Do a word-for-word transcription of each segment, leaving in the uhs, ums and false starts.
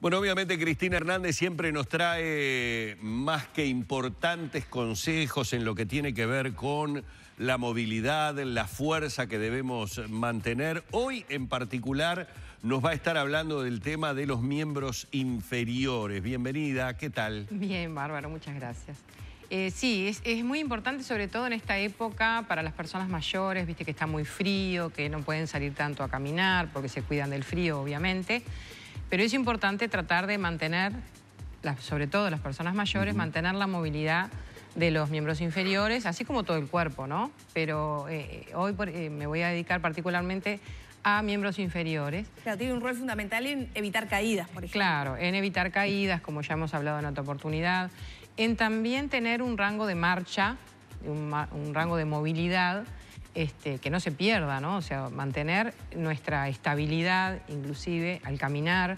Bueno, obviamente Cristina Hernández siempre nos trae más que importantes consejos en lo que tiene que ver con la movilidad, la fuerza que debemos mantener. Hoy en particular nos va a estar hablando del tema de los miembros inferiores. Bienvenida, ¿qué tal? Bien, bárbaro, muchas gracias. Eh, sí, es, es muy importante, sobre todo en esta época, para las personas mayores, viste que está muy frío, que no pueden salir tanto a caminar porque se cuidan del frío, obviamente. Pero es importante tratar de mantener, sobre todo las personas mayores, uh-huh. mantener la movilidad de los miembros inferiores, así como todo el cuerpo, ¿no? Pero eh, hoy por, eh, me voy a dedicar particularmente a miembros inferiores. Claro, tiene un rol fundamental en evitar caídas, por ejemplo. Claro, en evitar caídas, como ya hemos hablado en otra oportunidad, en también tener un rango de marcha, un, un rango de movilidad, Este, que no se pierda, ¿no? O sea, mantener nuestra estabilidad, inclusive al caminar,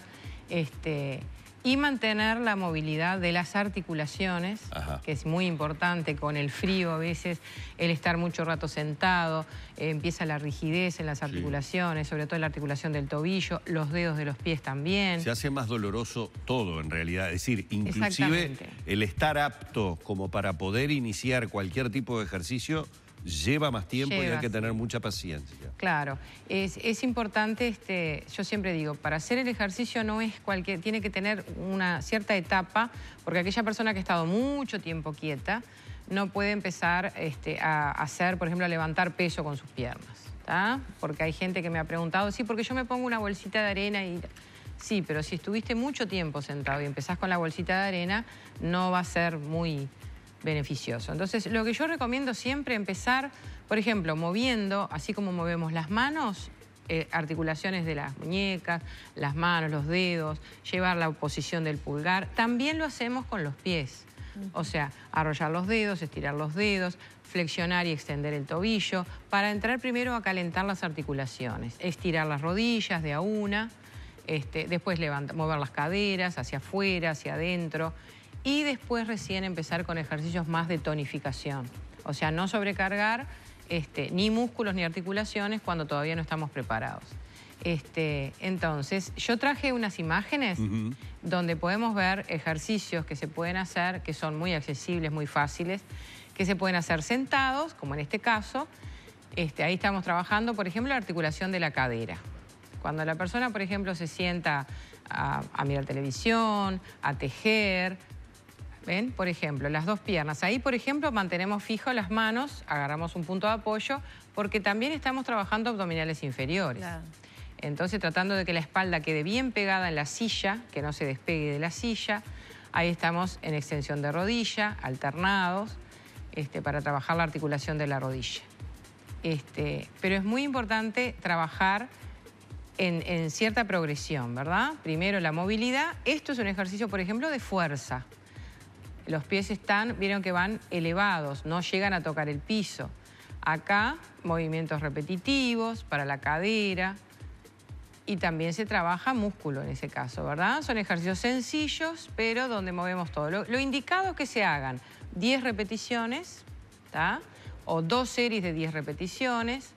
este, y mantener la movilidad de las articulaciones, Ajá. que es muy importante. Con el frío a veces, el estar mucho rato sentado, eh, empieza la rigidez en las articulaciones, sí. sobre todo en la articulación del tobillo, los dedos de los pies también. Se hace más doloroso todo en realidad, es decir, inclusive el estar apto como para poder iniciar cualquier tipo de ejercicio lleva más tiempo Lleva, y hay que tener sí. mucha paciencia. Claro, es, es importante, este, yo siempre digo, para hacer el ejercicio no es cualquier, tiene que tener una cierta etapa, porque aquella persona que ha estado mucho tiempo quieta no puede empezar este, a hacer, por ejemplo, a levantar peso con sus piernas, ¿tá? Porque hay gente que me ha preguntado, sí, porque yo me pongo una bolsita de arena y... Sí, pero si estuviste mucho tiempo sentado y empezás con la bolsita de arena, no va a ser muy beneficioso. Entonces, lo que yo recomiendo siempre empezar, por ejemplo, moviendo, así como movemos las manos, eh, articulaciones de las muñecas, las manos, los dedos, llevar la posición del pulgar. También lo hacemos con los pies. O sea, arrollar los dedos, estirar los dedos, flexionar y extender el tobillo, para entrar primero a calentar las articulaciones. Estirar las rodillas de a una, este, después levantar, mover las caderas hacia afuera, hacia adentro. Y después recién empezar con ejercicios más de tonificación. O sea, no sobrecargar este, ni músculos ni articulaciones cuando todavía no estamos preparados. Este, entonces, yo traje unas imágenes uh-huh. donde podemos ver ejercicios que se pueden hacer, que son muy accesibles, muy fáciles, que se pueden hacer sentados, como en este caso. Este, ahí estamos trabajando, por ejemplo, la articulación de la cadera. Cuando la persona, por ejemplo, se sienta a, a mirar televisión, a tejer... ¿Ven? Por ejemplo, las dos piernas. Ahí, por ejemplo, mantenemos fijo las manos, agarramos un punto de apoyo, porque también estamos trabajando abdominales inferiores. Claro. Entonces, tratando de que la espalda quede bien pegada en la silla, que no se despegue de la silla. Ahí estamos en extensión de rodilla, alternados, este, para trabajar la articulación de la rodilla. Este, pero es muy importante trabajar en, en cierta progresión, ¿verdad? Primero la movilidad. Esto es un ejercicio, por ejemplo, de fuerza. Los pies están, vieron que van elevados, no llegan a tocar el piso. Acá, movimientos repetitivos para la cadera y también se trabaja músculo en ese caso, ¿verdad? Son ejercicios sencillos, pero donde movemos todo. Lo, lo indicado es que se hagan diez repeticiones, ¿tá? O dos series de diez repeticiones.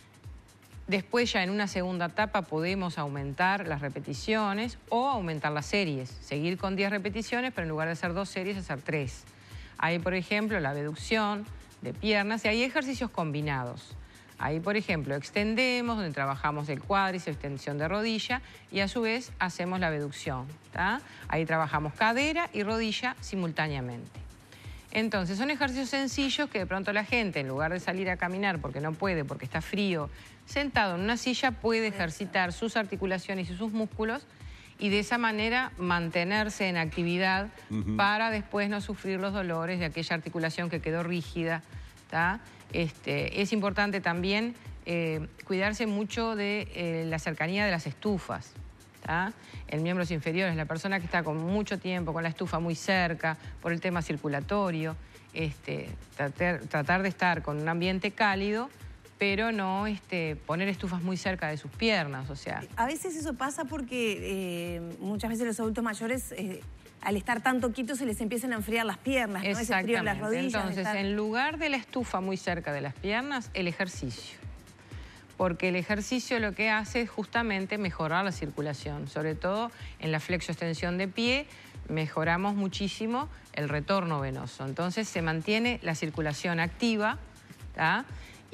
Después ya en una segunda etapa podemos aumentar las repeticiones o aumentar las series. Seguir con diez repeticiones, pero en lugar de hacer dos series, hacer tres. Hay, por ejemplo, la abducción de piernas y hay ejercicios combinados. Ahí, por ejemplo, extendemos, donde trabajamos el cuádriceps, extensión de rodilla y a su vez hacemos la abducción, ¿tá? Ahí trabajamos cadera y rodilla simultáneamente. Entonces, son ejercicios sencillos que de pronto la gente, en lugar de salir a caminar porque no puede, porque está frío, sentado en una silla puede ejercitar sus articulaciones y sus músculos y de esa manera mantenerse en actividad uh-huh. para después no sufrir los dolores de aquella articulación que quedó rígida, ¿tá? Este, es importante también eh, cuidarse mucho de eh, la cercanía de las estufas. ¿tá? En miembros inferiores, la persona que está con mucho tiempo, con la estufa muy cerca, por el tema circulatorio, este, tratar, tratar de estar con un ambiente cálido, pero no este, poner estufas muy cerca de sus piernas, o sea... A veces eso pasa porque eh, muchas veces los adultos mayores, eh, al estar tanto quietos, se les empiezan a enfriar las piernas, ¿no? Ese frío en las rodillas. Entonces, estar... en lugar de la estufa muy cerca de las piernas, el ejercicio. porque el ejercicio lo que hace es justamente mejorar la circulación, sobre todo en la flexoextensión de pie, mejoramos muchísimo el retorno venoso. Entonces se mantiene la circulación activa, ¿tá?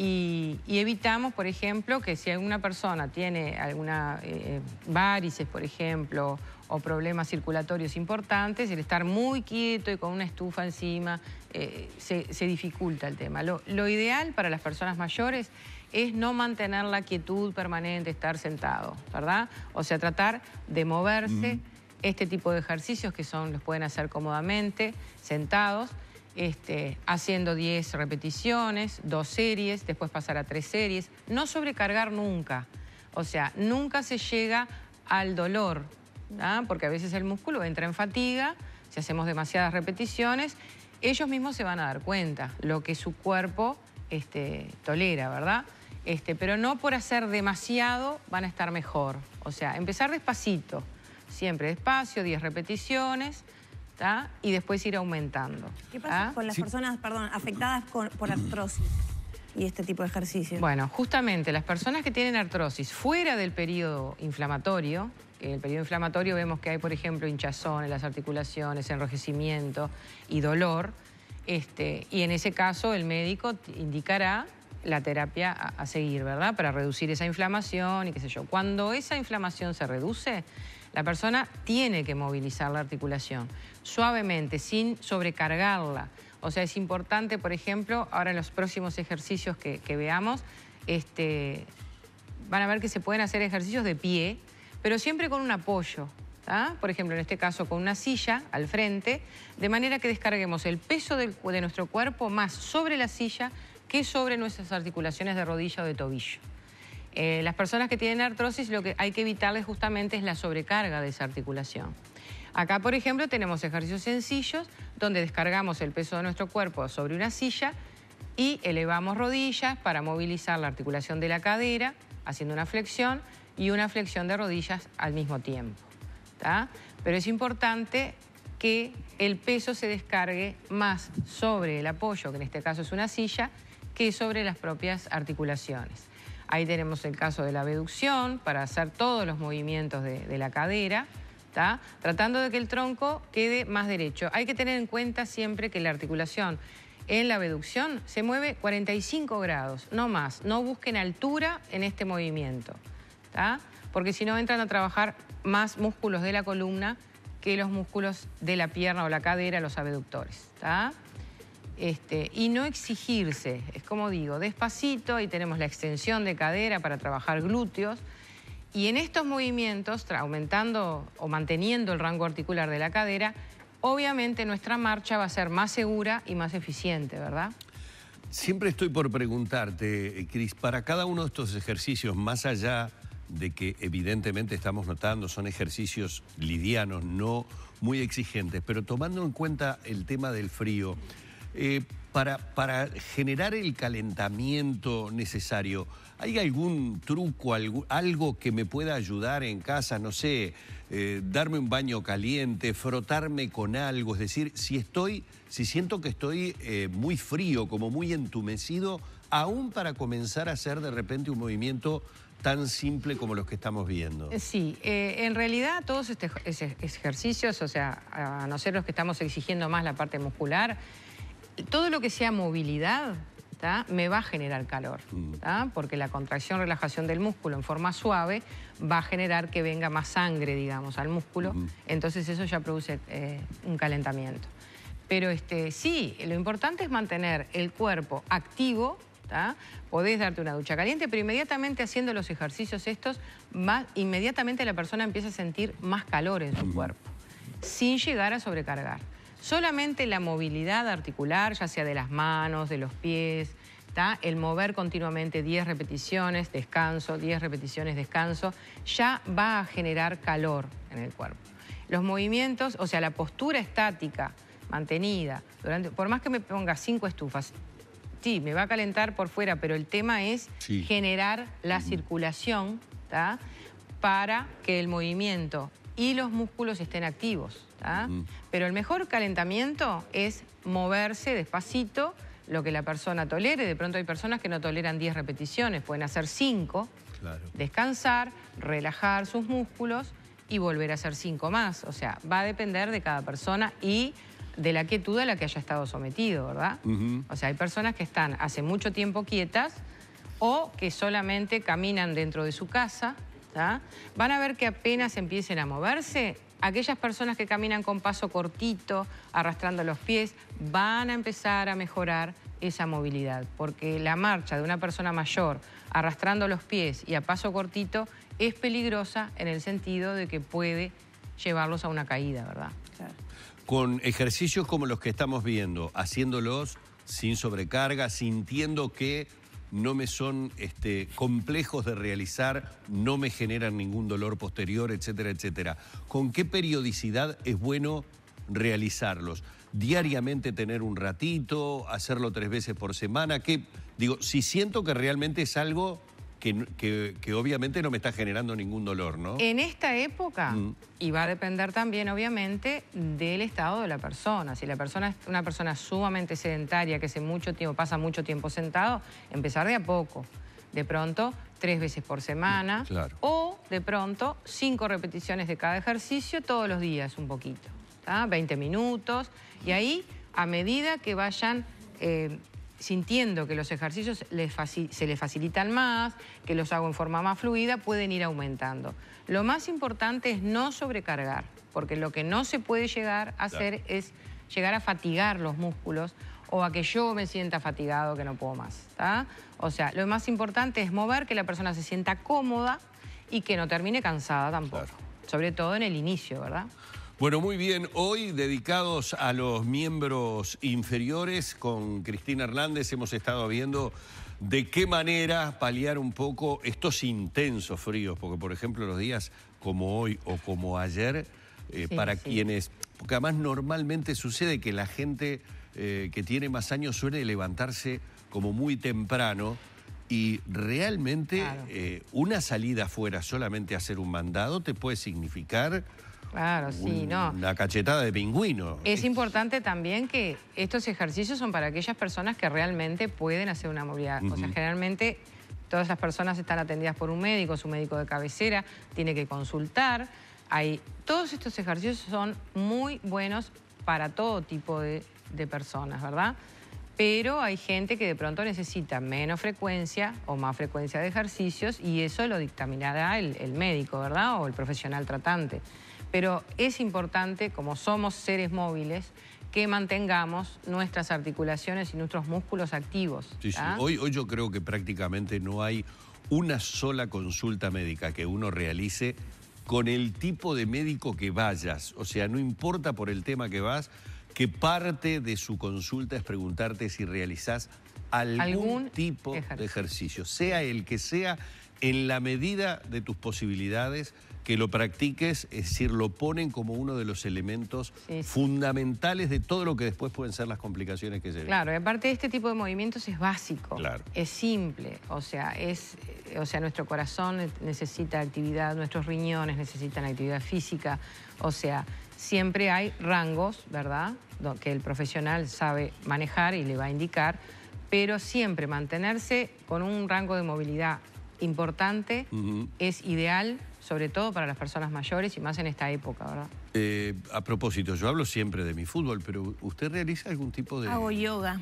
Y, y evitamos, por ejemplo, que si alguna persona tiene alguna eh, varices, por ejemplo, o problemas circulatorios importantes, el estar muy quieto y con una estufa encima, eh, se, se dificulta el tema. Lo, lo ideal para las personas mayores es no mantener la quietud permanente, estar sentado, ¿verdad? O sea, tratar de moverse. Mm. Este tipo de ejercicios que son, los pueden hacer cómodamente, sentados, este, haciendo diez repeticiones, dos series, después pasar a tres series. No sobrecargar nunca, o sea, nunca se llega al dolor, ¿ah? Porque a veces el músculo entra en fatiga, si hacemos demasiadas repeticiones, ellos mismos se van a dar cuenta lo que su cuerpo este, tolera, ¿verdad? Este, pero no por hacer demasiado van a estar mejor, o sea, empezar despacito. Siempre despacio, diez repeticiones, ¿tá? Y después ir aumentando. ¿Qué pasa ¿Ah? con las sí. personas, perdón, afectadas con, por artrosis y este tipo de ejercicio? Bueno, justamente las personas que tienen artrosis fuera del periodo inflamatorio, en el periodo inflamatorio vemos que hay, por ejemplo, hinchazón en las articulaciones, enrojecimiento y dolor, este, y en ese caso el médico indicará la terapia a, a seguir, ¿verdad? Para reducir esa inflamación y qué sé yo. Cuando esa inflamación se reduce, la persona tiene que movilizar la articulación suavemente, sin sobrecargarla. O sea, es importante, por ejemplo, ahora en los próximos ejercicios que, que veamos, este, van a ver que se pueden hacer ejercicios de pie, pero siempre con un apoyo, ¿tá? Por ejemplo, en este caso con una silla al frente, de manera que descarguemos el peso del, de nuestro cuerpo más sobre la silla que sobre nuestras articulaciones de rodilla o de tobillo. Eh, las personas que tienen artrosis, lo que hay que evitarles justamente es la sobrecarga de esa articulación. Acá, por ejemplo, tenemos ejercicios sencillos donde descargamos el peso de nuestro cuerpo sobre una silla y elevamos rodillas para movilizar la articulación de la cadera, haciendo una flexión y una flexión de rodillas al mismo tiempo, ¿tá? Pero es importante que el peso se descargue más sobre el apoyo, que en este caso es una silla, que sobre las propias articulaciones. Ahí tenemos el caso de la abducción para hacer todos los movimientos de, de la cadera, ¿tá? Tratando de que el tronco quede más derecho. Hay que tener en cuenta siempre que la articulación en la abducción se mueve cuarenta y cinco grados, no más. No busquen altura en este movimiento, ¿tá? Porque si no entran a trabajar más músculos de la columna que los músculos de la pierna o la cadera, los abductores, ¿tá? Este, y no exigirse, es como digo, despacito, ahí tenemos la extensión de cadera para trabajar glúteos, y en estos movimientos, aumentando o manteniendo el rango articular de la cadera, obviamente nuestra marcha va a ser más segura y más eficiente, ¿verdad? Siempre estoy por preguntarte, Cris, para cada uno de estos ejercicios, más allá de que evidentemente estamos notando son ejercicios livianos, no muy exigentes, pero tomando en cuenta el tema del frío, Eh, para, para generar el calentamiento necesario, ¿hay algún truco, algo, algo que me pueda ayudar en casa? No sé, eh, darme un baño caliente, frotarme con algo, es decir, si estoy, si siento que estoy eh, muy frío, como muy entumecido, aún para comenzar a hacer de repente un movimiento tan simple como los que estamos viendo. Sí, eh, en realidad todos estos ejercicios, o sea, a no ser los que estamos exigiendo más la parte muscular, todo lo que sea movilidad, ¿tá? Me va a generar calor, ¿tá? Porque la contracción, relajación del músculo en forma suave va a generar que venga más sangre, digamos, al músculo. Uh-huh. Entonces eso ya produce eh, un calentamiento. Pero este, sí, lo importante es mantener el cuerpo activo, ¿tá? Podés darte una ducha caliente, pero inmediatamente haciendo los ejercicios estos, va, inmediatamente la persona empieza a sentir más calor en su uh-huh. cuerpo, sin llegar a sobrecargar. Solamente la movilidad articular, ya sea de las manos, de los pies, ¿tá? El mover continuamente diez repeticiones, descanso, diez repeticiones, descanso, ya va a generar calor en el cuerpo. Los movimientos, o sea, la postura estática, mantenida, durante, por más que me ponga cinco estufas, sí, me va a calentar por fuera, pero el tema es sí. generar la uh-huh. circulación, ¿tá? Para que el movimiento y los músculos estén activos, ¿tá? Uh-huh. Pero el mejor calentamiento es moverse despacito, lo que la persona tolere. De pronto hay personas que no toleran diez repeticiones, pueden hacer cinco, claro. Descansar, relajar sus músculos y volver a hacer cinco más. O sea, va a depender de cada persona y de la quietud a la que haya estado sometido, ¿verdad? Uh-huh. O sea, hay personas que están hace mucho tiempo quietas o que solamente caminan dentro de su casa, ¿tá? Van a ver que apenas empiecen a moverse, aquellas personas que caminan con paso cortito, arrastrando los pies, van a empezar a mejorar esa movilidad, porque la marcha de una persona mayor arrastrando los pies y a paso cortito es peligrosa en el sentido de que puede llevarlos a una caída, ¿verdad? Claro. Con ejercicios como los que estamos viendo, haciéndolos sin sobrecarga, sintiendo que no me son este, complejos de realizar, no me generan ningún dolor posterior, etcétera, etcétera. ¿Con qué periodicidad es bueno realizarlos? ¿Diariamente tener un ratito, hacerlo tres veces por semana? ¿Qué? Digo, si siento que realmente es algo que, que, que obviamente no me está generando ningún dolor, ¿no? En esta época, mm. y va a depender también, obviamente, del estado de la persona. Si la persona es una persona sumamente sedentaria, que hace mucho tiempo, pasa mucho tiempo sentado, empezar de a poco. De pronto, tres veces por semana. Claro. O, de pronto, cinco repeticiones de cada ejercicio todos los días, un poquito. ¿Tá? veinte minutos. Y ahí, a medida que vayan eh, sintiendo que los ejercicios les se les facilitan más, que los hago en forma más fluida, pueden ir aumentando. Lo más importante es no sobrecargar, porque lo que no se puede llegar a hacer claro. es llegar a fatigar los músculos o a que yo me sienta fatigado que no puedo más. ¿Tá? O sea, lo más importante es mover, que la persona se sienta cómoda y que no termine cansada tampoco. Claro. Sobre todo en el inicio, ¿verdad? Bueno, muy bien. Hoy, dedicados a los miembros inferiores, con Cristina Hernández hemos estado viendo de qué manera paliar un poco estos intensos fríos, porque, por ejemplo, los días como hoy o como ayer, eh, sí, para sí. quienes... Porque además normalmente sucede que la gente eh, que tiene más años suele levantarse como muy temprano y realmente claro. eh, una salida afuera solamente a hacer un mandado te puede significar... Claro, sí, un, no. Una cachetada de pingüino. Es importante también que estos ejercicios son para aquellas personas que realmente pueden hacer una movilidad. Uh-huh. O sea, generalmente todas las personas están atendidas por un médico, su médico de cabecera tiene que consultar. Hay, todos estos ejercicios son muy buenos para todo tipo de, de personas, ¿verdad? Pero hay gente que de pronto necesita menos frecuencia o más frecuencia de ejercicios y eso lo dictaminará el, el médico, ¿verdad? O el profesional tratante. Pero es importante, como somos seres móviles, que mantengamos nuestras articulaciones y nuestros músculos activos. Sí, sí. Hoy, hoy yo creo que prácticamente no hay una sola consulta médica que uno realice con el tipo de médico que vayas. O sea, no importa por el tema que vas, que parte de su consulta es preguntarte si realizás algún, ¿Algún tipo ejercicio? de ejercicio, sea el que sea, en la medida de tus posibilidades, que lo practiques, es decir, lo ponen como uno de los elementos sí, sí. fundamentales de todo lo que después pueden ser las complicaciones que se ven. Claro, y aparte de este tipo de movimientos es básico, claro. es simple, o sea, es, o sea, nuestro corazón necesita actividad, nuestros riñones necesitan actividad física, o sea, siempre hay rangos, ¿verdad?, que el profesional sabe manejar y le va a indicar, pero siempre mantenerse con un rango de movilidad importante uh-huh. es ideal, sobre todo para las personas mayores y más en esta época, ¿verdad? Eh, a propósito, yo hablo siempre de mi fútbol, pero ¿usted realiza algún tipo de...? Hago yoga.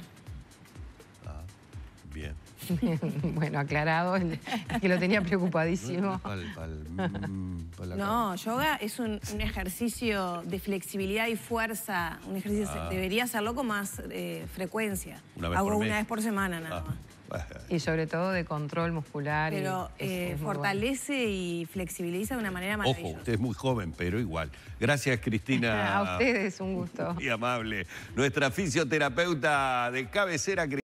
Ah, bien. Bueno, aclarado, que lo tenía preocupadísimo. Pal, pal, pal, pal, no, yoga es un, un ejercicio de flexibilidad y fuerza, un ejercicio, ah. debería hacerlo con más eh, frecuencia. Una vez Hago por una mes. vez por semana nada ah. más. Y sobre todo de control muscular. Pero y es, eh, es fortalece bueno. y flexibiliza de una manera maravillosa. Ojo, usted es muy joven, pero igual. Gracias, Cristina. A ustedes, un gusto. Muy amable. Nuestra fisioterapeuta de cabecera,